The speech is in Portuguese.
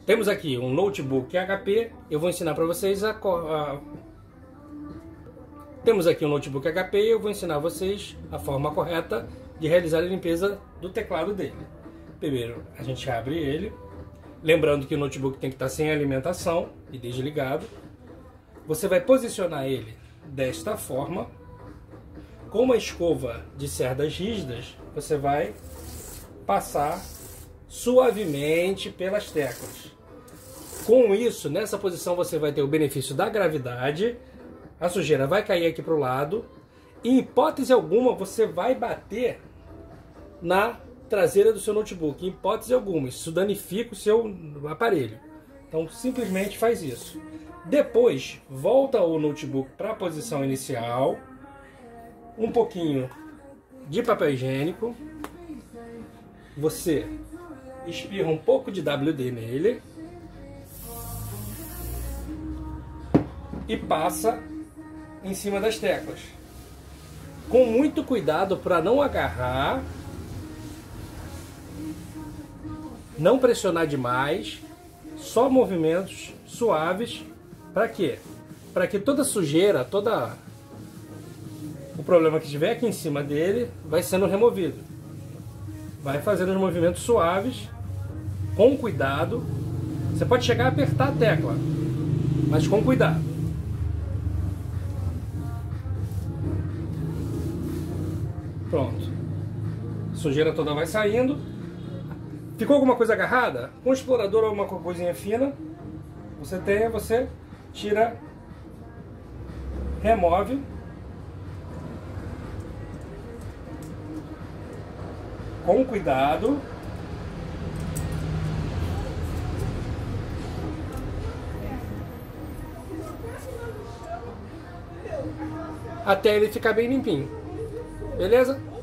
Temos aqui um notebook HP. Eu vou ensinar para vocês Temos aqui um notebook HP e eu vou ensinar vocês a forma correta de realizar a limpeza do teclado dele. Primeiro, a gente abre ele. Lembrando que o notebook tem que estar sem alimentação e desligado. Você vai posicionar ele desta forma. Com uma escova de cerdas rígidas, você vai passar suavemente pelas teclas. Com isso, nessa posição você vai ter o benefício da gravidade. A sujeira vai cair aqui para o lado. E, em hipótese alguma, você vai bater na traseira do seu notebook. Em hipótese alguma, isso danifica o seu aparelho. Então, simplesmente faz isso. Depois, volta o notebook para a posição inicial. Um pouquinho de papel higiênico. Você espirra um pouco de WD nele. E passa em cima das teclas. Com muito cuidado para não agarrar. Não pressionar demais. Só movimentos suaves. Para quê? Para que toda sujeira, o problema que tiver aqui em cima dele vai sendo removido. Vai fazendo os movimentos suaves, com cuidado. Você pode chegar a apertar a tecla, mas com cuidado. Pronto. A sujeira toda vai saindo. Ficou alguma coisa agarrada? Com um explorador ou uma coisinha fina, você tira, remove. Com cuidado. Até ele ficar bem limpinho. Beleza?